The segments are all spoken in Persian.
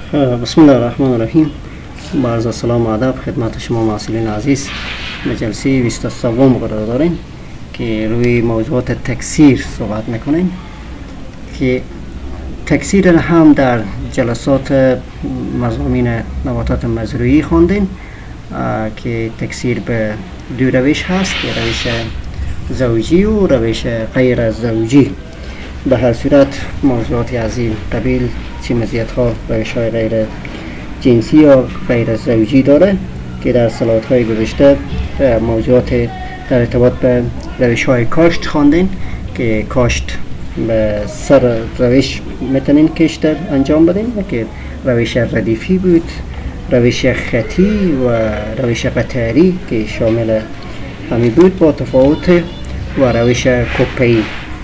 بسم الله الرحمن الرحیم. با عرض سلام و ادب خدمت شما محصلین عزیز. به جلسه 23 قرار داریم که روی موضوعات تکثیر صحبت میکنیم که تکثیر هم در جلسات مضامین نباتات مزروعی خواندیم که تکثیر به دو روش هست که روش زوجی و روش غیر زوجی. به هر صورت موضوعاتی از این قبیل چه مزیت ها روش های غیر جنسی یا غیر زوجی داره که در سلات های گذشته موضوعات در ارتباط به روش های کاشت خواندین که کاشت به سر روش میتونین کشت انجام بدین که روش ردیفی بود، روش خطی و روش قطری که شامل همی بود با تفاوت و روش کپی.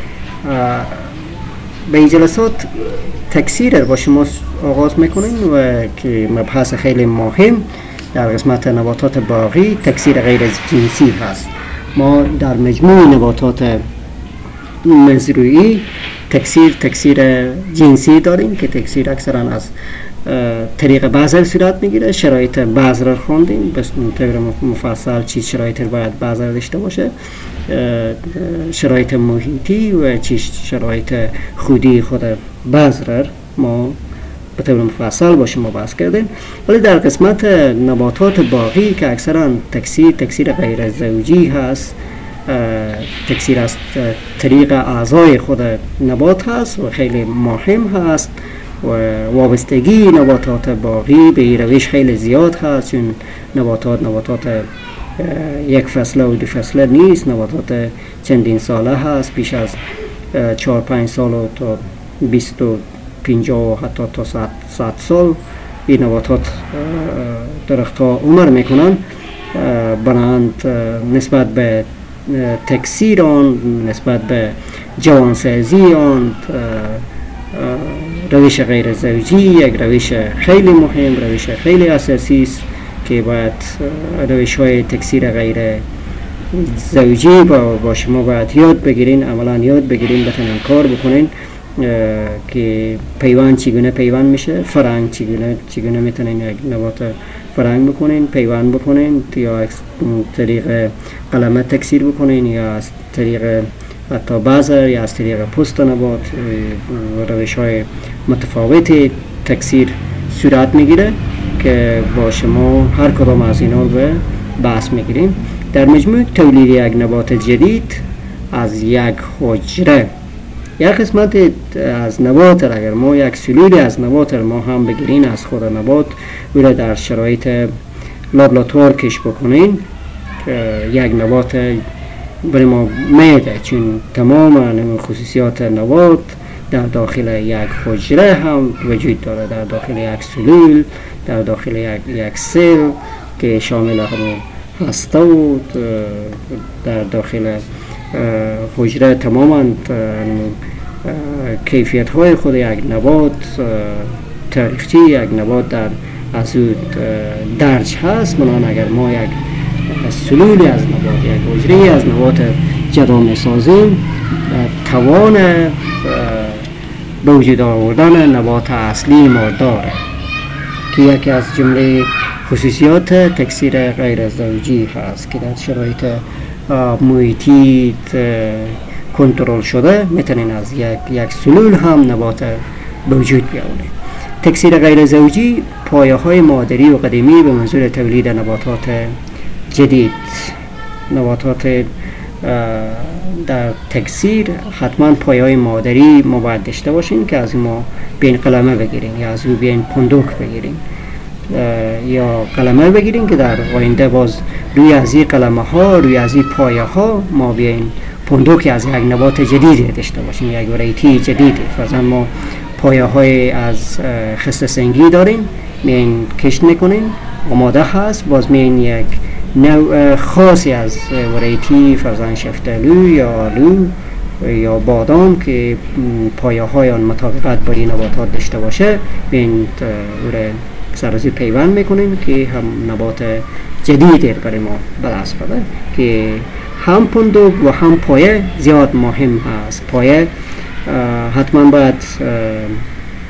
به این جلسات تکثیر با شما آغاز میکنیم و که مبحث خیلی مهم در قسمت نباتات باقی تکثیر غیر جنسی هست. ما در مجموع نباتات مزروعی تکثیر جنسی داریم که تکثیر اکثرا از طریق بذر صورت میگیره. شرایط بذر رو خوندیم بس طور مفصل چی شرایط باید بذر داشته باشه، شرایط محیطی و چی شرایط خودی خود بذر ما به طور مفصل با شما بحث کردیم. ولی در قسمت نباتات باقی که اکثرا تکثیر غیر زوجی هست، تکثیر از طریق اعضای خود نبات هست و خیلی مهم هست و وابستگی نباتات باقی به این روش خیلی زیاد هست، چون نباتات یک فصله و دو فصله نیست، نباتات چندین ساله هست، بیش از 4-5 سال و تا 20 و 50 و حتی تا 100 سال این نباتات درخت ها عمر میکنن. بنابراین نسبت به تکثیر آن، نسبت به جوانسازی آن، روش غیر زوجی یک روش خیلی مهم، روش خیلی اساسی است که باید روش های تکثیر غیر زوجی با شما باید یاد بگیرین، عملا یاد بگیرین، بتونین کار بکنین که پیوند چگونه پیوند میشه، فرنگ چگونه میتونین یک نبات فرنگ بکنین، پیوند بکنین، یا از طریق قلمه تکثیر بکنین یا از طریق حتی بذر یا از طریق پوست نبات. روش های متفاوت تکثیر صورت میگیره که با شما هر کدام از اینا رو به بحث میگیریم. در مجموع تولید یک نبات جدید از یک حجره، یک قسمت از نبات اگر ما یک سلول از نبات ما هم بگیرین از خود نبات و در شرایط لابراتوار کش بکنین، یک نبات برای ما میده، چون تمام خصوصیات نبات در داخل یک حجره هم وجود داره، در داخل یک سلول، در داخل یک سل که شامل همون هسته و در داخل حجره تماما کیفیت های خود یک نبات، تاریخچه یک نبات در از او درج هست. بنابراین اگر ما یک سلولی از نبات، یک حجره از نبات جدا میسازیم، توان به وجود آوردن نبات اصلی ما داره که یکی از جمله خصوصیات تکثیر غیر زوجی هست که در شرایط محیطی کنترل شده میتونین از یک سلول هم نبات به وجود بیاورید. تکثیر غیر زوجی پایه های مادری و قدیمی به منظور تولید نباتات جدید. نباتات در تکثیر حتما پایه های مادری ما باید داشته باشین که از ما بین قلمه بگیرین یا از او بین پندوک بگیرین یا قلمه بگیرین که در آینده باز روی از این قلمه ها، روی از این پایه ها ما بیاین پندوک از یک نبات جدید داشته باشیم، یک ورایتی جدید. مثلا ما پایه های از خسته سنگی داریم، میاین کشت میکنین، آماده هست، باز میاین یک نوع خاصی از ورایتی فرزن شفتالو یا آلو یا بادام که پایه های آن مطابقت با این نباتات داشته باشه میاین سرازی پیوند میکنیم که هم نبات جدید برای ما به دست بده که هم پندوک و هم پایه زیاد مهم هست. پایه حتما باید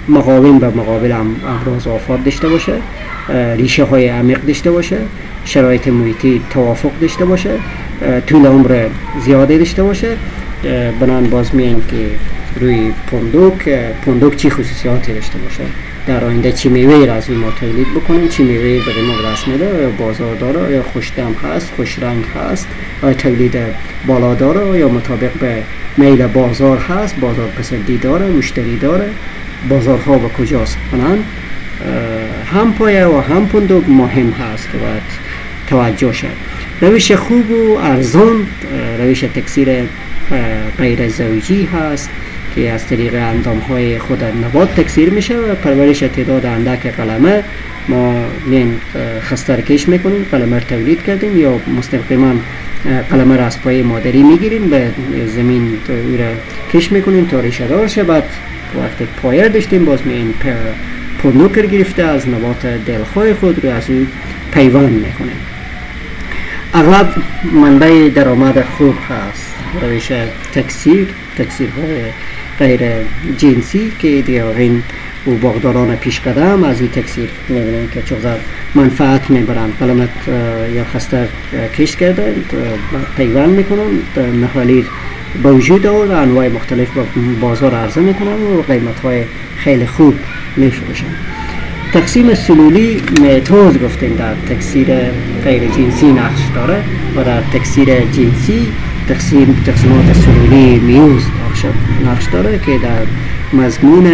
مقاوم به مقابل امراض و آفات داشته باشه، ریشه های عمیق داشته باشه، شرایط محیطی توافق داشته باشه، طول عمر زیاده داشته باشه. بنان باز میگن که روی پندوک چی خصوصیاتی داشته باشه، در آینده چی میوه را از ما تولید بکنیم، چی میوه به ما دست میده، یا بازار داره، یا خوش دم هست، خوش رنگ هست، یا تولید بالا داره، یا مطابق به میل بازار هست، بازار پسندی داره، مشتری داره، بازارها به کجاست. بنان هم پایه و هم پندوک مهم هست که باید توجه شد. روش خوب و ارزان روش تکثیر غیر زوجی هست که از طریق اندامهای خود نبات تکثیر میشه و پرورش تعداد اندک قلمه ما خسته کش میکنیم، قلمه تولید کردیم یا مستقیما قلمه را از پای مادری میگیریم، به زمین او را کش میکنیم تا ریشه دار شه. بعد وقتی پایر داشتیم باز میگیم پندوک گرفته از نبات دلخواه خود رو از او پیوند میکنیم. اغلب منبع درآمد خوب هست روش تکثیرهای غیر جنسی که دیگرین و باغداران پیش قدم از این تکثیر میبینن که چقدر منفعت میبرن. قلمت یا خسته کش کرده پیوند میکنن، نهالی به وجود آورد، انواع مختلف با بازار عرضه میکنن و قیمت های خیلی خوب میفروشن. تقسیم سلولی معتوض گفتیم در تکثیر غیر جنسی نقش داره و در تکثیر جنسی تقسیمات سلولی میوز نقش داره که در مضمون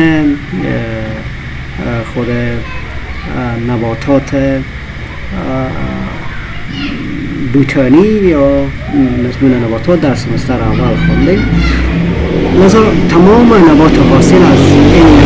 خود نباتات بوتانی یا مضمون نباتات در سمستر اول خوندیم. لذا تمام نبات حاصل از این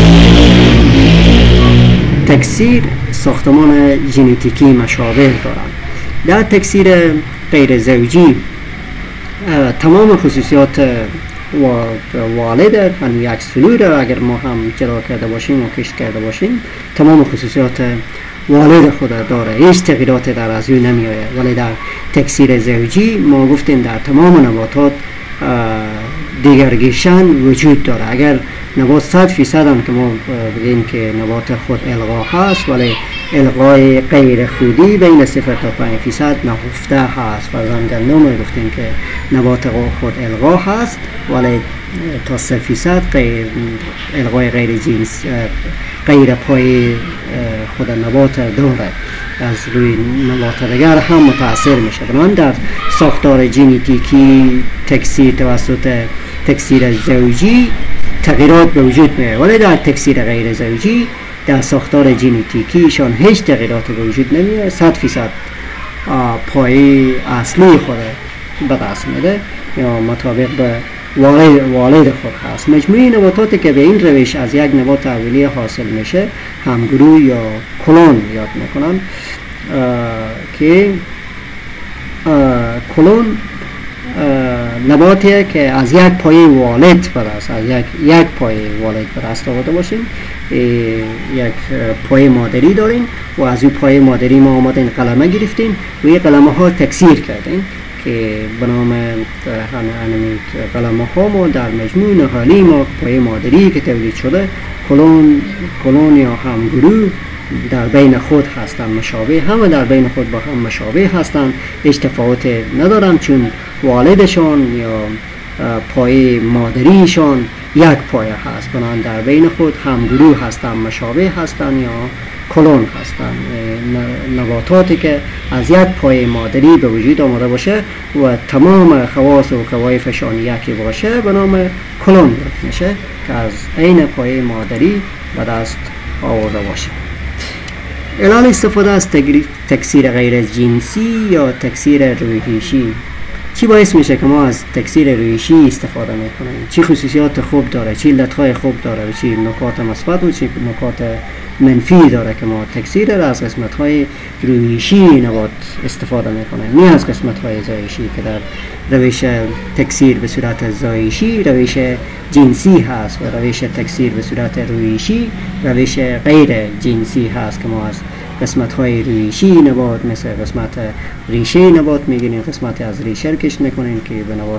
تکثیر ساختمان ژنتیکی مشابه دارند. در تکثیر غیر زوجی تمام خصوصیات والد یعنی یک سلول اگر ما هم جدا کرده باشیم و کشت کرده باشیم تمام خصوصیات والد خود داره، هیچ تغییرات در از او نمی آید. ولی در تکثیر زوجی ما گفتیم در تمام نباتات دیگرگیشن وجود داره. اگر نبات 100% هم که ما بگیم که نبات خود القا هست ولی القای غیر خودی بین 0 تا 5% نهفته هست. فرضاً گندم گفتیم که نبات خود القا هست ولی تا 3% القای غیر جنس غیر پای خود نبات داره، از روی نبات دیگر هم متاثر میشه. بنابراین در ساختار ژنتیکی تکثیر توسط تکثیر زوجی تغییرات به وجود میاد، ولی در تکثیر غیر زوجی در ساختار ژنتیکیشان هیچ تغییراتی به وجود نمیاد. 100% پای اصلی خود به دست میده یا مطابق به والد خود هست. مجموعه نباتاتی که به این روش از یک نبات اولیه حاصل میشه همگروه یا کلون یاد میکنن که کلون نباتیه که از یک پای والد برست، از یک پای والد برست آورده باشیم. یک پای مادری داریم و از این پای مادری ما آمدین قلمه گرفتیم و این قلمه ها تکثیر کردیم که به نام همین قلمه ها ما در مجموع نهالی ما پای مادری که تولید شده کلون یا همگروه در بین خود هستند، مشابه، همه در بین خود با هم مشابه هستند، هیچ تفاوت ندارند چون والدشان یا پای مادریشان یک پایه هست. بنابراین در بین خود همگروه هستند، مشابه هستند یا کلون هستند. نباتاتی که از یک پای مادری به وجود آمده باشه و تمام خواص و قوایفشان یکی باشه به نام کلون میشه که از این پای مادری به دست آورده باشه. علل استفاده از تکثیر غیر جنسی یا تکثیر روحیشی چی باعث میشه که ما از تکثیر روحیشی استفاده میکنیم؟ چی خصوصیات خوب داره، چی علتهای خوب داره و چی نکات مثبت و چی نکات منفی داره که ما تکثیر را از قسمت‌های روحیشی نبات استفاده میکنیم، نه از قسمت‌های زایشی که در روش تکثیر به صورت زایشی روش جنسی هست و روش تکثیر به صورت روحیشی روش غیر جنسی هست که ما از قسمت های ریشی نبات مثل قسمت ریشه نبات میگیریم، قسمتی از ریشه رو کشت میکنیم که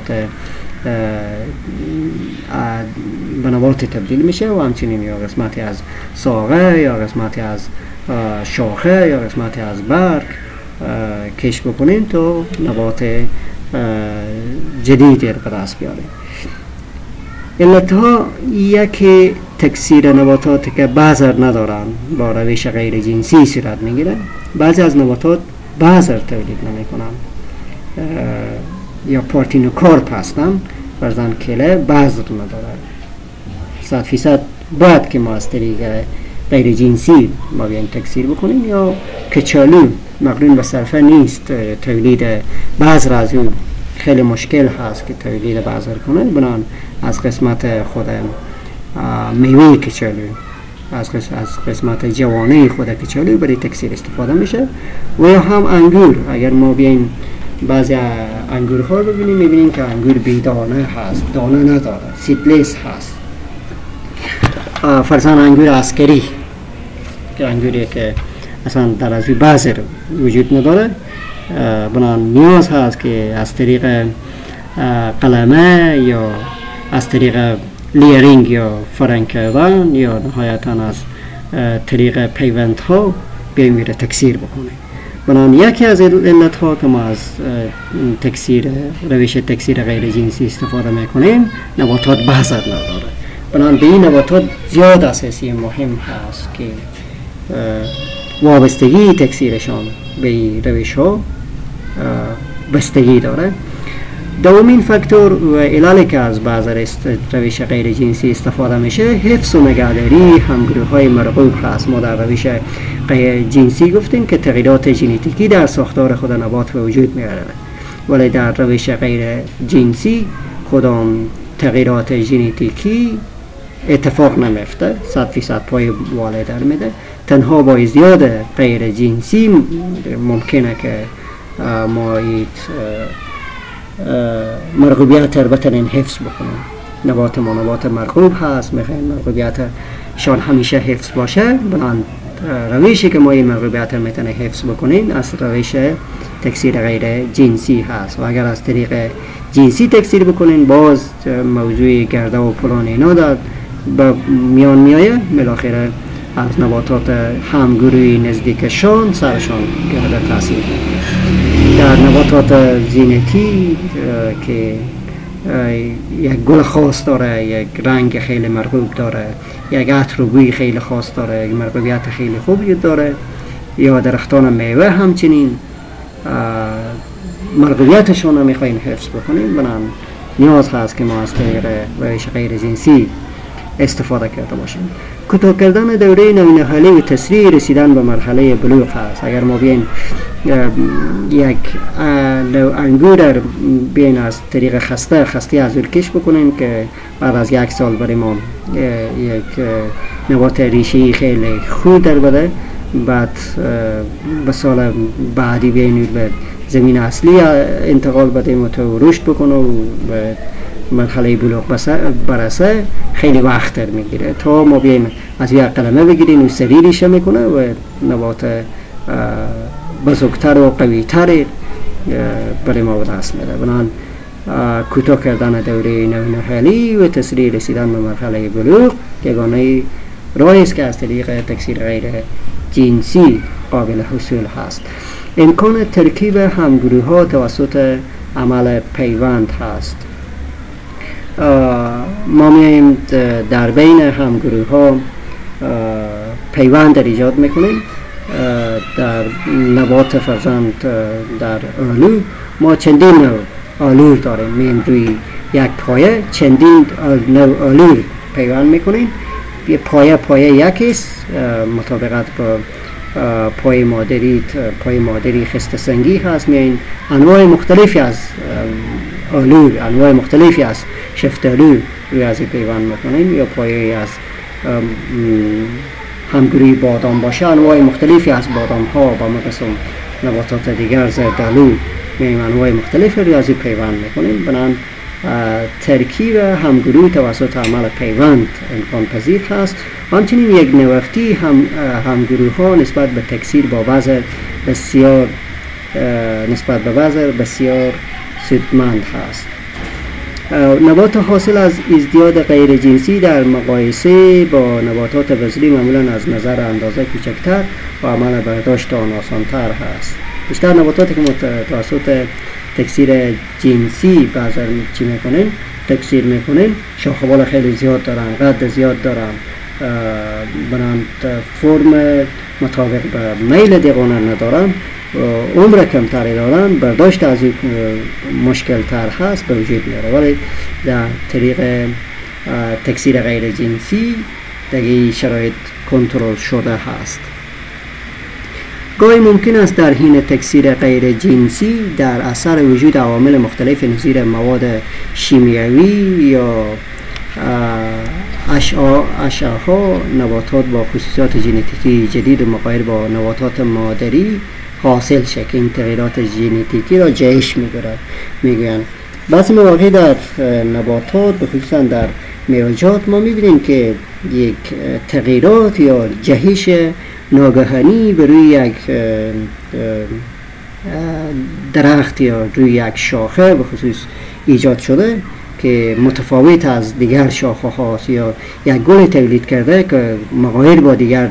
به نبات تبدیل میشه و همچنین یا قسمتی از ساقه یا قسمتی از شاخه یا قسمتی از برگ کشت بکنیم تا نبات جدیدی رو به دست بیاریم. علتها یکی تکثیر نباتات که بذر ندارن با روش غیر جنسی صورت میگیره. بعضی از نباتات بذر تولید نمیکنن یا پارتینوکارپ هستن، فرزن کله بذر نداره. 100% باید که ما از طریق غیر جنسی ما بیایم تکثیر بکنیم، یا کچالو مقرون به صرفه نیست تولید بذر از اون خیلی مشکل هست که تولید بذر کنه، بنان از قسمت خود میوه کچالو از قسمت جوانه خود کچالو برای تکثیر استفاده میشه. و یا هم انگور، اگر ما بیایم بعضی انگورها رو ببینیم میبینیم که انگور بیدانه هست، دانه نداره، سیدلس هست. فرضاً انگور عسکری که انگوری که اصلا در ازوی بذر وجود نداره، بنان نیاز هست که از طریق قلمه یا از طریق لیرینگ یا فرنگ کردن یا نهایتاً از طریق پیوند ها بیایم میره تکثیر بکنه. بنان یکی از علت ها که ما از روش تکثیر غیر جنسی استفاده میکنیم نباتات بذر نداره. بنان به این نباتات زیاد اساسی مهم هست که وابستگی تکثیرشان به روش ها بستگی داره. دومین فاکتور و عللی که از بذر روش غیر جنسی استفاده میشه حفظ و نگهداری همگروه های مرغوب هست. ما در روش غیر جنسی گفتیم که تغییرات ژنتیکی در ساختار خود نبات به وجود میاره، ولی در روش غیر جنسی خودم تغییرات ژنتیکی اتفاق نمیفته، 100% پای واله در میده. تنها با ازدیاد غیر جنسی ممکنه که ما مرغوبیت رو بتونیم حفظ بکنیم. نبات ما نبات مرغوب هست، میخوایم مرغوبیتشان همیشه حفظ باشه، بنان روشی که ما این مرغوبیت رو میتونیم حفظ بکنیم از روش تکثیر غیر جنسی هست. و اگر از طریق جنسی تکثیر بکنین باز موضوع گرده و پلان اینا در میان میایه، بالاخره از نباتات همگروهی نزدیکشان سرشان گرده تاثیر میکنه. در نباتات زینتی که یک گل خاص داره، یک رنگ خیلی مرغوب داره، یک عطر و بوی خیلی خاص داره، یک مرغوبیت خیلی خوبی داره، یا درختان میوه همچنین مرغوبیتشون رو میخواییم حفظ بکنیم، بنام نیاز هست که ما از طریق روش غیر جنسی استفاده کرده باشیم. کوتاه کردن دوره نوینهالی و تسریع رسیدن به مرحله بلوغ هست. اگر ما بیایم یک انگور بیاین از طریق خسته از کش بکنیم که بعد از 1 سال برای ما یک نبات ریشه‌ای خیلی خوب در بده، بعد به سال بعدی بیاین به زمین اصلی انتقال بدیم و تو رشد بکنه و به مرحله بلوغ برسه خیلی وقت در میگیره تا ما بیایم از یک قلمه بگیریم و سریع ریشه میکنه و نبات بزرگتر و قویتر برای ما به دست میده. بنان کوتاه کردن دوره نوینهالی و تسریع رسیدن به مرحله بلوغ یگانه راهی است که از طریق تکثیر غیر جنسی قابل حصول هست. امکان ترکیب همگروه ها توسط عمل پیوند هست. ما میاییم در بین همگروه ها پیوند ایجاد میکنیم. در نبات فرزند در آلو ما چندین نوع آلو داریم، میایم روی یک پایه چندین نوع آلو پیوند میکنیم. پایه یکیست مطابقت با پای مادری خسته سنگی هست. میایم انواع مختلفی از آلو، انواع مختلفی از شفتالو روی از پیوند میکنیم. یا پایه از همگروهی بادام باشه، انواع مختلفی از بادام ها با مثل نباتات دیگر زردالو میایم انواع مختلفی روی از پیوند میکنیم. بنان ترکیب همگروهی توسط عمل پیوند امکان پذیر هست. همچنین یک نوفتی همگروه ها نسبت به تکثیر با وزن بسیار سودمند هست. نبات حاصل از ازدیاد غیر جنسی در مقایسه با نباتات وزلی معمولا از نظر اندازه کوچکتر و عمل برداشت آن آسانتر هست. بیشتر نباتاتی که توسط تکثیر جنسی تکثیر میکنین شاخه بال خیلی زیاد دارن، قد زیاد دارن، برند فرم مطابق به میل دیگانه ندارن، عمر کمتری دارن، برداشت از این مشکل تر هست به وجود میاره. ولی در طریق تکثیر غیر جنسی دیگه شرایط کنترل شده هست. گاهی ممکن است در حین تکثیر غیر جنسی در اثر وجود عوامل مختلف نظیر مواد شیمیایی یا اشعه‌ها نباتات با خصوصیات ژنتیکی جدید و مغایر با نباتات مادری حاصل شه که این تغییرات ژنتیکی را جهش میگویند. بعضی مواقع در نباتات بخصوصا در میوه‌جات ما میبینیم که یک تغییرات یا جهش ناگهانی بر روی یک درخت یا روی یک شاخه به خصوص ایجاد شده که متفاوت از دیگر شاخه هاست، یا یک گل تولید کرده که مغایر با دیگر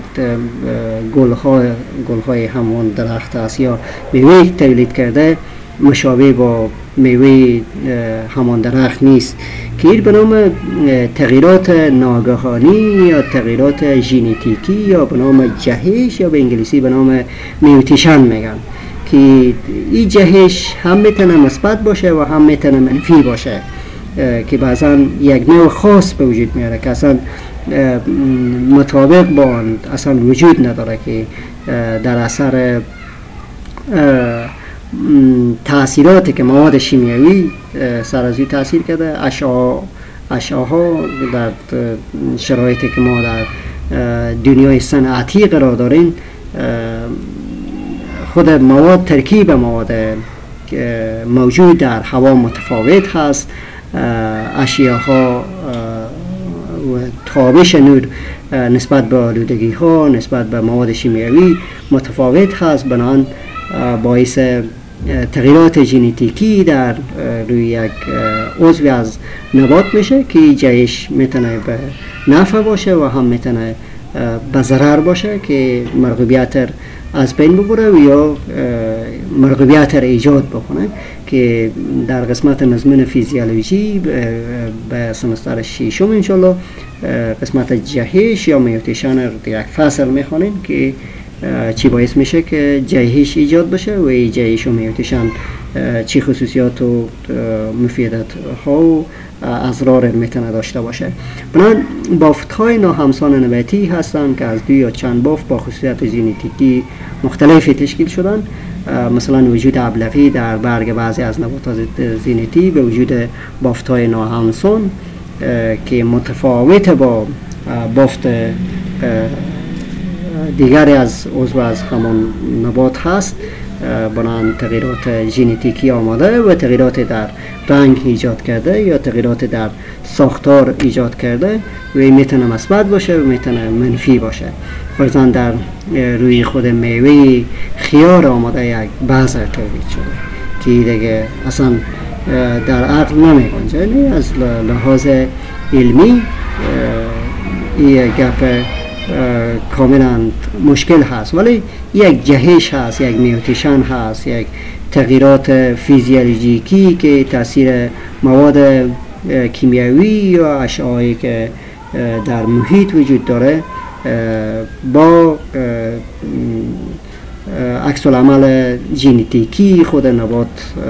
گلهای همون درخت است، یا میوه تولید کرده مشابه با میوه همان درخت نیست که این به نام تغییرات ناگهانی یا تغییرات ژنتیکی یا به نام جهش یا به انگلیسی به نام میوتیشن میگن که این جهش هم میتونه مثبت باشه و هم میتونه منفی باشه که بعضا یک نوع خاص به وجود میاره که اصلا مطابق با آن اصلا وجود نداره، که در اثر تأثیراتی که مواد شیمیایی سر از این تأثیر کرده، اشعه‌ها در شرایطی که ما در دنیای صنعتی قرار داریم خود مواد ترکیب مواد موجود در هوا متفاوت هست، اشعه‌ها و تابش نور نسبت به آلودگی ها نسبت به مواد شیمیایی متفاوت هست، بنابراین باعث تغییرات ژنتیکی در روی یک عضو از نبات میشه که جهش میتونه به نفع باشه و هم میتونه به ضرر باشه که مرغوبیت از بین ببره و یا مرغوبیت ایجاد بکنه، که در قسمت مضمون فیزیولوژی به سمستر ششم انشالله قسمت جهش یا میوتیشن رو یک فصل میخوانیم که چی باعث میشه که جهش ایجاد بشه و این جهش و میوتیشن چی خصوصیات و مفیدات ها و اضرار میتونه داشته باشه. بنابراین بافت های ناهمسان نباتی هستند که از دو یا چند بافت با خصوصیت ژنتیکی مختلفی تشکیل شدن، مثلا وجود ابلغی در برگ بعضی از نباتات زینتی به وجود بافت های ناهمسان که متفاوت با بافت دیگری از عضو از همان نبات هست، بنابراین تغییرات ژنتیکی آماده و تغییرات در رنگ ایجاد کرده یا تغییرات در ساختار ایجاد کرده و میتونه مثبت باشه و میتونه منفی باشه. فرضاً در روی خود میوه خیار آماده یک بذر تولید شده که دیگه اصلا در عقل نمیگنجه، یعنی از لحاظ علمی این گپ کاملا مشکل هست، ولی یک جهش هست، یک میوتیشن هست، یک تغییرات فیزیولوژیکی که تاثیر مواد کیمیایی یا اشعه‌ای که در محیط وجود داره با عکس العمل ژنتیکی خود نبات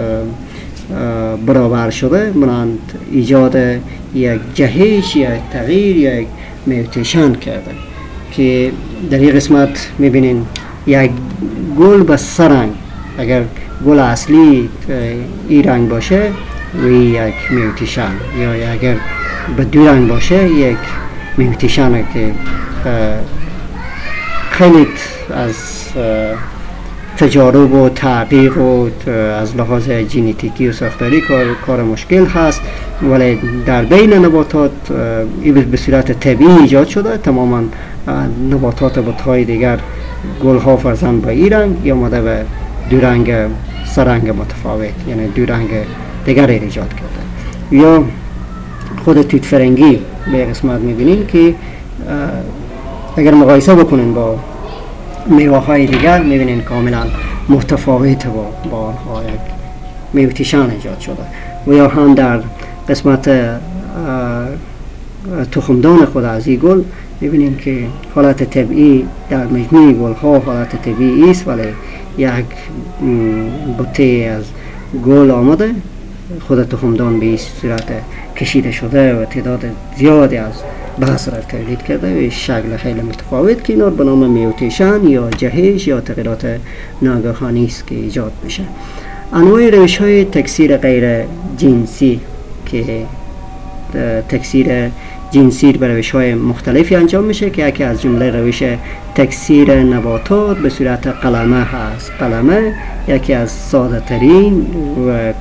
برابر شده، بنابراین ایجاد یک جهش یا تغییر یا یک میوتیشن کرده که در این قسمت میبینین یک گل به سه رنگ، اگر گل اصلی این رنگ باشه و یک میوتیشن، یا اگر به دو رنگ باشه یک میوتیشن که خیلی از تجارب و تحقیق و از لحاظ ژنتیکی و ساختاری کار مشکل هست ولی در بین نباتات به صورت طبیعی ایجاد شده. تماما نباتات بوتهای دیگر گل ها فرزن به این رنگ یا ماده به دو رنگ سرنگ متفاوت، یعنی دو رنگ دیگر ایجاد کرده. یا خود توت فرنگی به قسمت میبینین که اگر مقایسه بکنین با میوه های دیگر میبینین کاملا متفاوت با آنها یک میوه تیشان ایجاد شده. و یا هم در قسمت تخمدان خود از این گل میبینیم که حالت طبیعی در مجموع گل ها حالت طبیعی است، ولی یک بوته از گل آمده خود تخمدان به این صورت کشیده شده و تعداد زیادی از بحث را تولید کرده و شکل خیلی متفاوت که اینا به نام میوتیشن یا جهش یا تغییرات ناگهانی است که ایجاد میشه. انواع روش های تکثیر غیر جنسی که تکثیر جنسی به روش های مختلفی انجام میشه که یکی از جمله روش تکثیر نباتات به صورت قلمه هست. قلمه یکی از ساده ترین و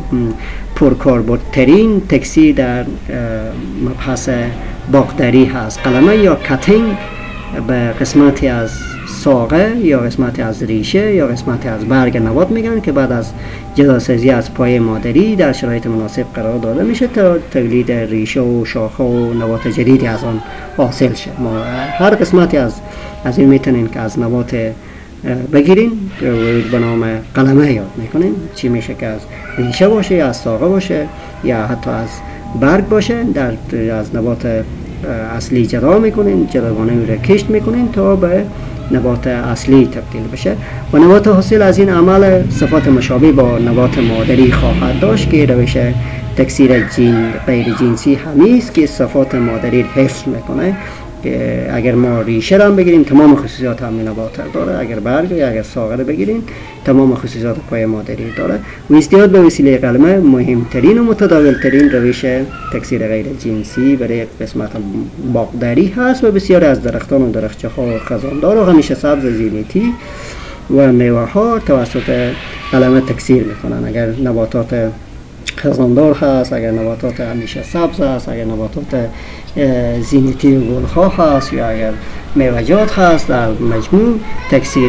پرکاربردترین تکثیر در مبحث باغداری هست. قلمه یا کاتینگ به قسمتی از ساقه یا قسمتی از ریشه یا قسمتی از برگ نبات میگن که بعد از جداسازی از پایه مادری در شرایط مناسب قرار داده میشه تا تولید ریشه و شاخه و نبات جدیدی از آن حاصل شه. ما هر قسمتی از این میتونین که از نبات بگیرین به نام قلمه یاد میکنین، چی میشه که از ریشه باشه یا از ساقه باشه یا حتی از برگ باشه، از نبات اصلی جدا میکنین، جداگانه رو کشت میکنین تا به نبات اصلی تبدیل بشه و نبات حاصل از این عمل صفات مشابه با نبات مادری خواهد داشت که روش تکثیر غیر جنسی همیست که صفات مادری حفظ میکنه. اگر ما ریشه را بگیریم تمام خصوصیات همین نبات داره، اگر برگ یا اگر ساقه را بگیریم تمام خصوصیات پای مادری داره و ازدیاد به وسیله قلمه مهمترین و متداولترین روش تکثیر غیر جنسی برای قسمت باغداری هست و بسیاری از درختان و درخچه ها و خزاندار و همیشه سبز زینتی و میوه ها توسط قلمه تکثیر میکنن. اگر نباتات خزاندار هست، اگر نباتات همیشه سبز هست، اگر نباتات زینتی و گلها هست یا اگر میوه‌جات هست، در مجموع تکثیر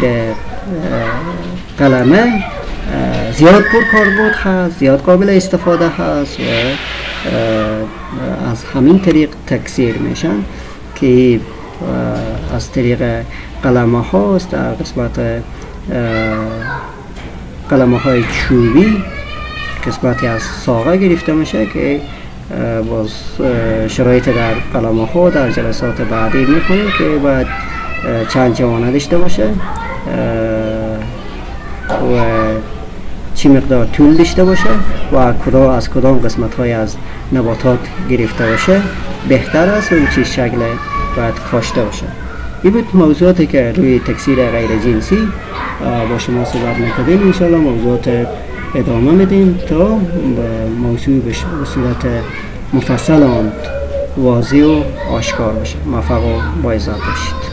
قلمه زیاد پرکاربرد هست، زیاد قابل استفاده هست و از همین طریق تکثیر میشن که از طریق قلمه هاست. در قسمت قلمه های چوبی قسمتی از ساقه گرفته میشه که باز شرایط در قلمه ها در جلسات بعدی میخونیم که باید چند جوانه داشته باشه و چی مقدار طول داشته باشه و از کدام قسمت های از نباتات گرفته باشه بهتر است و چی شکل باید کاشته باشه. این بود موضوعاتی که روی تکثیر غیر جنسی با شما صحبت میکنیم. انشاءالله موضوعات ادامه میدیم تا موضوع به صورت مفصل آن واضح و آشکار بشه. موفق و با عزت باشید.